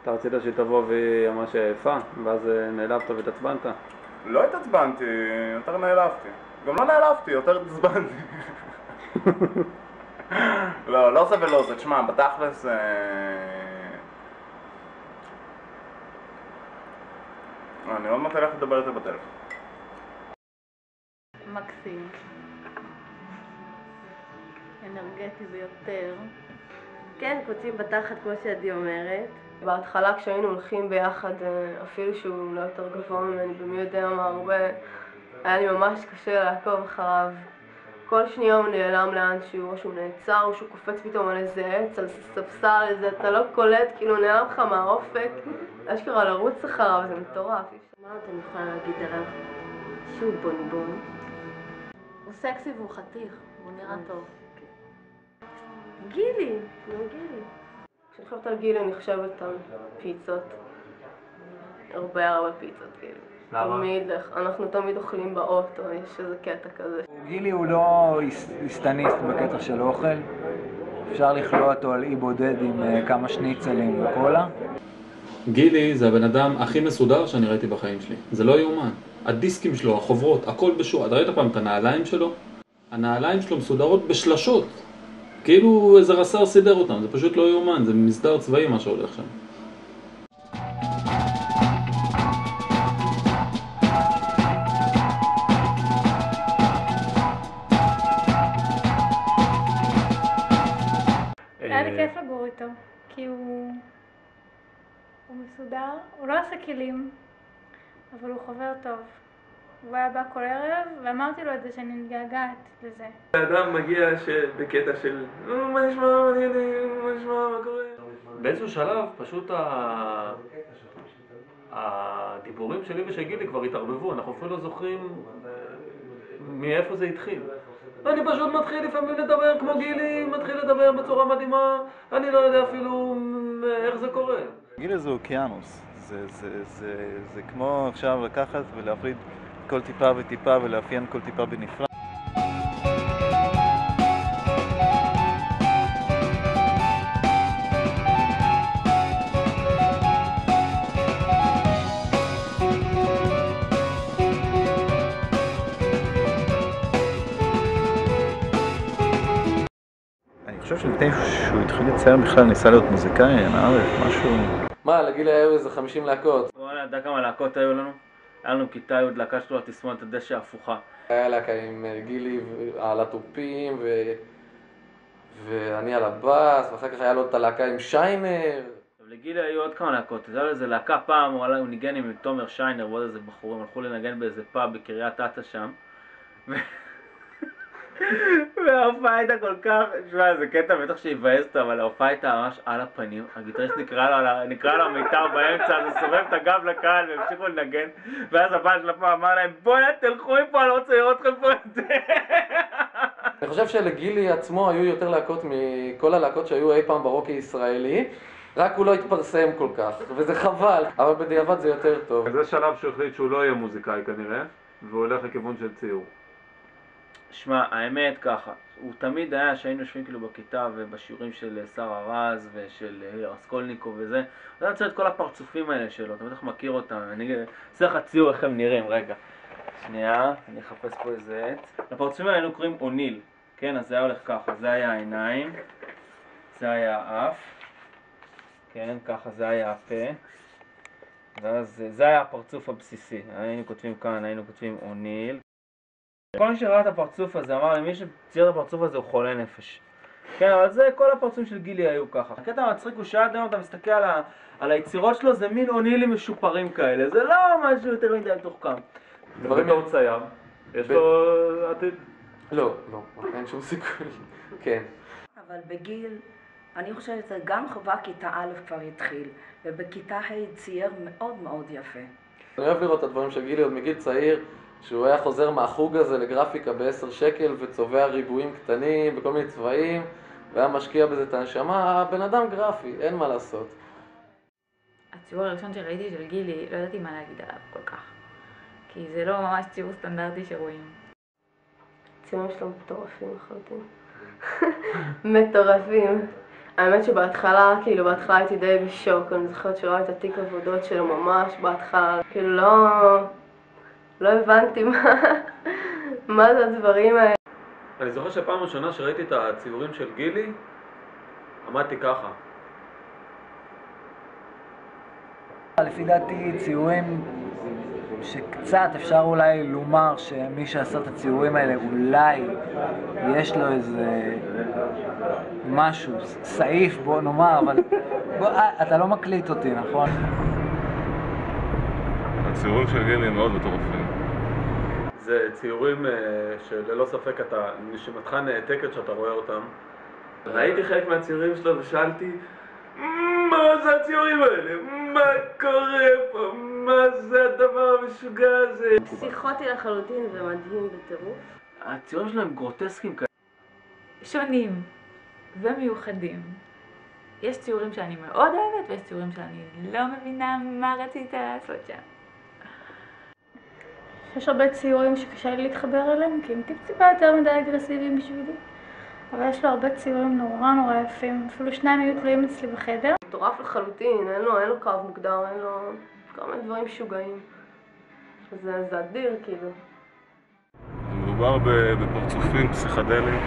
אתה רצית שהיא תבוא והיא ממש יפה, ואז נעלבת והתעצבנת? לא התעצבנתי, יותר נעלבתי. גם לא נעלבתי, יותר התעצבנתי. לא זה ולא זה. תשמע, בתכלס... אני עוד מעט הולך לדבר איתה בטלפון. מקסים. אנרגטי ביותר. כן, קוצים בתחת כמו שעדי אומרת. בהתחלה כשהיינו הולכים ביחד, אפילו שהוא לא יותר גבוה ממני במי יודע מה הרבה, היה לי ממש קשה לעקוב אחריו. כל שנייה הוא נעלם לאנשהו, או שהוא נעצר, או שהוא קופץ פתאום על איזה עץ, על ספסל, איזה, אתה לא קולט, כאילו נעלם לך מהאופק. אשכרה לרוץ אחריו, זה מטורף. מה עוד אני יכולה להגיד עליו? שהוא בונבון. הוא סקסי והוא חתיך, הוא נראה טוב. גילי, נו גילי. כשאני חושבת על גילי אני חושבת על פיצות. הרבה פיצות גילי. למה? אנחנו תמיד אוכלים באוטו, יש איזה קטע כזה. גילי הוא לא היסטניסט בקטע של אוכל. אפשר לכלוא אותו על אי בודד עם כמה שניצלים וקולה. גילי זה הבן אדם הכי מסודר שאני ראיתי בחיים שלי. זה לא יאומן. הדיסקים שלו, החוברות, הכל בשורה. אתה ראית פעם את הנעליים שלו? הנעליים שלו מסודרות בשלשות. כאילו איזה רס"ר סידר אותם. זה פשוט לא יאומן. זה מסדר צבאי מה שהולך שם. היה לי כיף לגור איתו, כי הוא מסודר, הוא לא עושה כלים, אבל הוא חבר טוב. הוא היה בא כל ערב, ואמרתי לו את זה שאני מתגעגעת לזה. האדם מגיע בקטע של מה נשמע, מה נשמע, מה קורה? באיזשהו שלב פשוט הדיבורים שלי ושל גילי כבר התערבבו, אנחנו אפילו לא זוכרים מאיפה זה התחיל. אני פשוט מתחיל לפעמים לדבר כמו גילי, מתחיל לדבר בצורה מדהימה, אני לא יודע אפילו איך זה קורה. גילי זה אוקיינוס, זה כמו עכשיו לקחת ולהפריד כל טיפה וטיפה ולאפיין כל טיפה בנפרד. אני חושב שלפני שהוא התחיל לצייר בכלל ניסה להיות מוזיקאי, משהו... מה, לגילי היו איזה 50 להקות? וואלה, אתה כמה להקות היו לנו? היה לנו כיתה י' להקה שלו התסמונת הדשא ההפוכה. היה להקה עם גילי על התופים ואני על הבאס, ואחר כך היה לו את הלהקה עם שיינר. לגילי היו עוד כמה להקות, זה היה איזה להקה פעם, הוא ניגן עם תומר שיינר ועוד איזה בחורים, הלכו לנגן באיזה פאב בקריית אתא שם. וההופעה הייתה כל כך, שמע, זה קטע בטח שהיבאסת, אבל ההופעה הייתה ממש על הפנים. הגיטריסט נקרא לו המיתר באמצע, אז הוא סובב את הגב לקהל והמשיכו לנגן, ואז הבעל של הפעם אמר להם, בואי תלכו מפה, אני לא רוצה לראות אתכם פה את זה. אני חושב שלגילי עצמו היו יותר להקות מכל הלהקות שהיו אי פעם ברוק הישראלי, רק הוא לא התפרסם כל כך, וזה חבל, אבל בדיעבד זה יותר טוב. זה שלב שהוא החליט שהוא לא יהיה מוזיקאי כנראה, והוא הולך לכיוון של ציור. שמע, האמת ככה, הוא תמיד היה שהיינו יושבים כאילו בכיתה ובשיעורים של שר הרז ושל רסקולניקוב וזה, הוא היה רוצה את כל הפרצופים האלה שלו, אתה בטח מכיר אותם, אני אעשה לך ציור איך הם נראים, רגע. שנייה, אני אחפש פה איזה עץ. לפרצופים האלה היינו קוראים אוניל, כן, אז זה היה הולך ככה, זה היה העיניים, זה היה האף, כן, ככה זה היה הפה, ואז זה היה הפרצוף הבסיסי, היינו כותבים כאן, היינו כותבים אוניל. כל מי שראה את הפרצוף הזה אמר לי, מי שצייר את הפרצוף הזה הוא חולה נפש. כן, אבל זה כל הפרצופים של גילי היו ככה. הקטע המצחיק הוא שעד היום אתה מסתכל על היצירות שלו, זה מין אונילים משופרים כאלה, זה לא משהו יותר מדי מתוחכם. בתור צייר, יש לו עתיד? לא, אין שום סיכוי. כן. אבל בגיל, אני חושבת שגם חובה כיתה א' כבר התחיל, ובכיתה ה' צייר מאוד מאוד יפה. אני אוהב לראות את הדברים של גילי עוד מגיל צעיר, שהוא היה חוזר מהחוג הזה לגרפיקה ב10 שקל וצובע ריבועים קטנים בכל מיני צבעים, והיה משקיע בזה את הנשמה. הבן אדם גרפי, אין מה לעשות. הציור הראשון שראיתי של גילי, לא ידעתי מה להגיד עליו כל כך, כי זה לא ממש ציור סטנדרטי שרואים. הציורים שלו מטורפים לחלוטין. מטורפים. האמת שבהתחלה, בהתחלה הייתי די בשוק, אני זוכרת שראיתי את התיק עבודות שלו ממש בהתחלה, לא הבנתי מה זה הדברים האלה. אני זוכר שפעם ראשונה שראיתי את הציורים של גילי, עמדתי ככה. לפי דעתי ציורים שקצת אפשר אולי לומר שמי שעשה את הציורים האלה אולי יש לו איזה משהו, סעיף בוא נאמר, אבל אתה לא מקליט אותי, נכון? הציורים של גילי הם מאוד מטורפים. זה ציורים שללא ספק נשימתך נעתקת שאתה רואה אותם. ראיתי חלק מהציורים שלו ושאלתי, מה זה הציורים האלה? מה קורה פה? מה זה הדבר המשוגע הזה? פסיכוטי לחלוטין ומדהים בטירוף. הציורים שלהם גרוטסקים כאלה. שונים ומיוחדים. יש ציורים שאני מאוד אוהבת ויש ציורים שאני לא מבינה מה רצית לעשות שם. יש הרבה ציורים שקשה לי להתחבר אליהם, כי הם טיפה יותר מדי אגרסיביים בשבילי. אבל יש לו הרבה ציורים נורא יפים, אפילו שניים היו תלויים אצלי בחדר. מטורף לחלוטין, אין לו קו מוגדר, אין לו כל מיני דברים משוגעים. זה אדיר כאילו. מדובר בפרצופים פסיכדליים.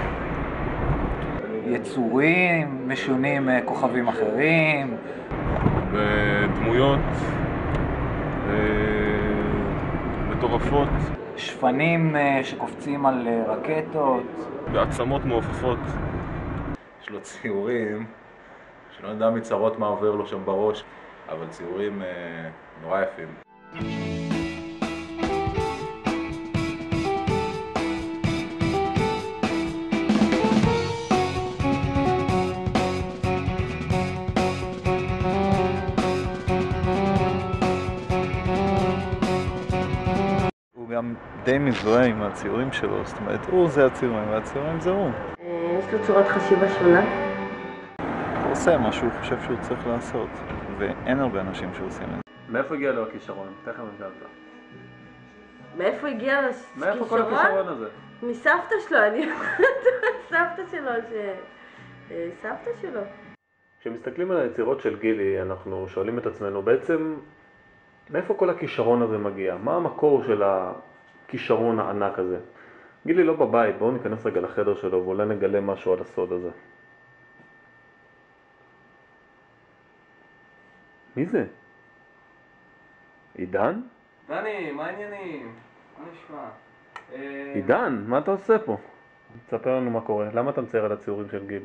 יצורים משונים כוכבים אחרים. בדמויות מטורפות. שפנים שקופצים על רקטות. בעצמות מעופפות. יש לו ציורים שלא יודע מצרות מה עובר לו שם בראש, אבל ציורים נורא יפים. גם די מזוהה עם הציורים שלו, זאת אומרת, זה הציורים, והציורים זה הוא. יש לו צורת חשיבה שונה. הוא עושה מה שהוא חושב שהוא צריך לעשות, ואין הרבה אנשים שעושים את זה. מאיפה הגיע לו הכישרון? תכף נשאלת. מאיפה הגיע הכישרון? מאיפה כל הכישרון הזה? מסבתא שלו, סבתא שלו. כשמסתכלים על היצירות של גילי, אנחנו שואלים את עצמנו בעצם מאיפה כל הכישרון הזה מגיע? מה המקור של הכישרון הענק הזה? גילי לא בבית, בואו ניכנס רגע לחדר שלו ואולי נגלה משהו על הסוד הזה. מי זה? עידן? דני, מה העניינים? מה נשמע? עידן, מה אתה עושה פה? תספר לנו מה קורה. למה אתה מצייר על הציורים של גילי?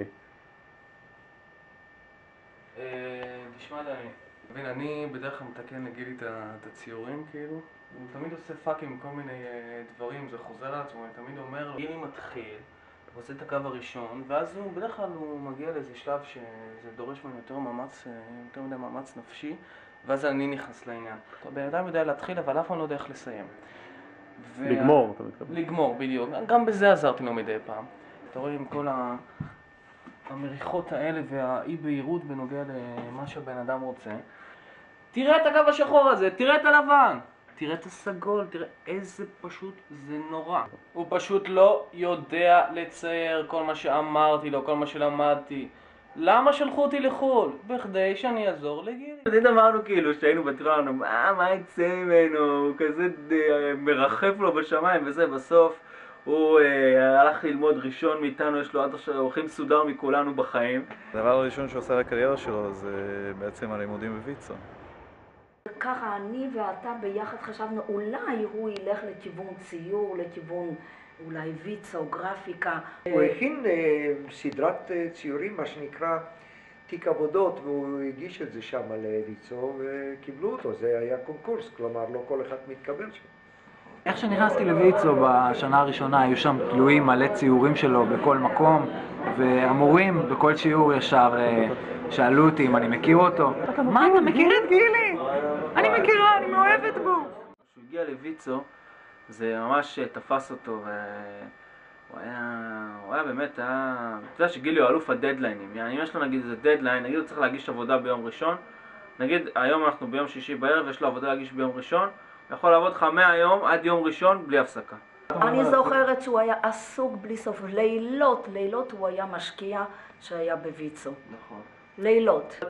תשמע דני, אני בדרך כלל מתקן לגילי את הציורים כאילו. הוא תמיד עושה פאקים עם כל מיני דברים, זה חוזר על עצמו, אני תמיד אומר לו, גילי מתחיל, הוא עושה את הקו הראשון, ואז בדרך כלל הוא מגיע לאיזה שלב שזה דורש ממנו יותר מדי מאמץ נפשי, ואז אני נכנס לעניין. הבן אדם יודע להתחיל, אבל אף פעם לא יודע איך לסיים. לגמור, אתה מתכוון. לגמור, בדיוק. גם בזה עזרתי לו מדי פעם. אתה רואה עם כל המריחות האלה והאי בהירות בנוגע למה שהבן אדם רוצה. תראה את הקו השחור הזה, תראה את הלבן, תראה את הסגול, תראה איזה פשוט זה נורא. הוא פשוט לא יודע לצייר כל מה שאמרתי לו, כל מה שלמדתי. למה שלחו אותי לחול? בכדי שאני אעזור לגילי. תמיד אמרנו כאילו שהיינו בתיכון, מה יצא ממנו, הוא כזה מרחף לו בשמיים וזה, בסוף הוא הלך ללמוד ראשון מאיתנו, יש לו עד עכשיו הולכים סודר מכולנו בחיים. הדבר הראשון שעושה לקריירה שלו זה בעצם הלימודים בוויצו. ככה אני ואתה ביחד חשבנו אולי הוא ילך לכיוון ציור, לכיוון אולי ויצו, גרפיקה. הוא הכין סדרת ציורים, מה שנקרא תיק עבודות, והוא הגיש את זה שם לויצו וקיבלו אותו. זה היה קונקורס, כלומר לא כל אחד מתקבל שם. איך שנכנסתי לויצו בשנה הראשונה היו שם תלויים מלא ציורים שלו בכל מקום, והמורים בכל שיעור ישר שאלו אותי אם אני מכיר אותו. מה, אתה מכיר את גילי? אני מכירה, אני מאוהבת בו. כשהוא הגיע לויצו זה ממש תפס אותו, והוא היה באמת, אתה יודע שגילי הוא אלוף הדדליינים. אם יש לו נגיד איזה דדליין, נגיד הוא צריך להגיש עבודה ביום ראשון, נגיד היום אנחנו ביום שישי בערב, יש לו עבודה להגיש ביום ראשון, הוא יכול לעבוד לך מהיום עד יום ראשון בלי הפסקה. אני זוכרת שהוא היה עסוק בלי סוף, לילות הוא היה משקיע שהיה בויצו. נכון. לילות.